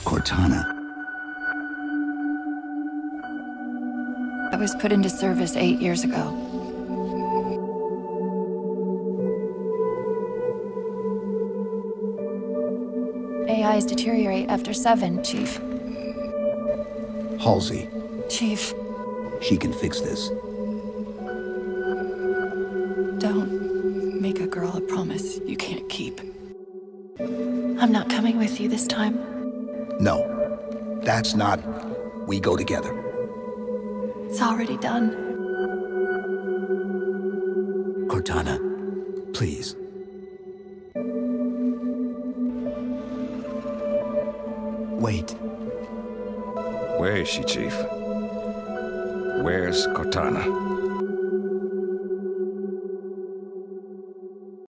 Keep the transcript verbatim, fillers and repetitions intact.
Cortana. I was put into service eight years ago. A Is deteriorate after seven, Chief. Halsey. Chief. She can fix this. Don't make a girl a promise you can't keep. I'm not coming with you this time. No, that's not... We go together. It's already done. Cortana, please. Wait. Where is she, Chief? Where's Cortana?